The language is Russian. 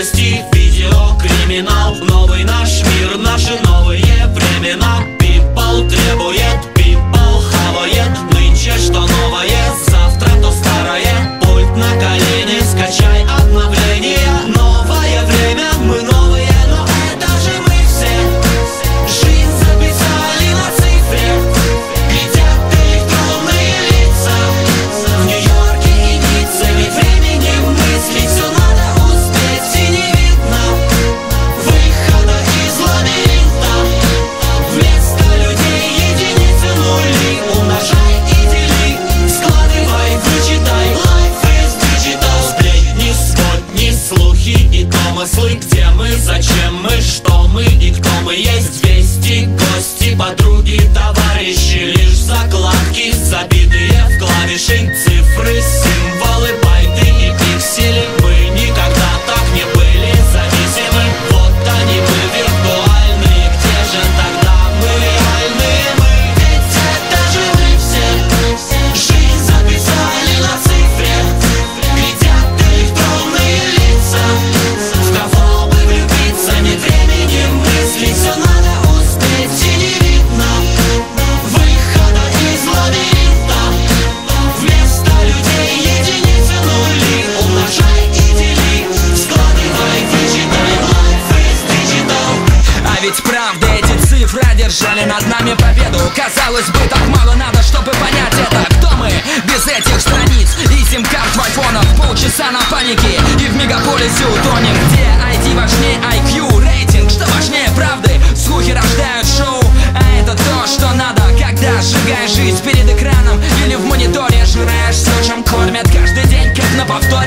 новости, видео, криминал. Новый наш мир, наши новые времена. People требует, people хавает. Нынче что новое, завтра то старое. Пульт на колени, скачай обновление. Новое время, мы новые, но это же мы все. Жизнь записали на цифре. Глядят электронные лица. В Нью-Йорке и Ницце, ведь временем мыслить все надо успеть. И не видно выхода из лабиринта. Вместо людей единицы нули. Умножай и дели, складывай, вычитай. Life is digital. Сплетни, сотни, слухи и домыслы. Где мы, зачем мы, что мы и кто мы есть. Вести, гости, подруги, товарищи. Лишь закладки, забитые в клавиши. Цифры, символы, байты и пиксели. Мы никогда так не были зависимы. Вот они, мы виртуальные. Где же тогда мы реальные? Мы ведь это же мы все. Жизнь записали на цифре. Глядят электронные лица. В кого бы влюбиться, нет времени мыслить. Все надо успеть и не видно выхода из лабиринта. Вместо людей единицы нули. Умножай и дели, складывай, вычитай. Life is digital. А ведь правда эти цифры одержали над нами победу. Казалось бы, так мало надо, чтобы понять это. Кто мы без этих страниц и сим-карт в айфонах? Полчаса на панике и в мегаполисе утонем. Где ID важнее IQ, рейтинг? Что важнее правды? Слухи рождают шоу, а это то, что надо. Когда сжигаешь жизнь перед экраном или в мониторе, жираешь все, чем кормят каждый день, как на повторе.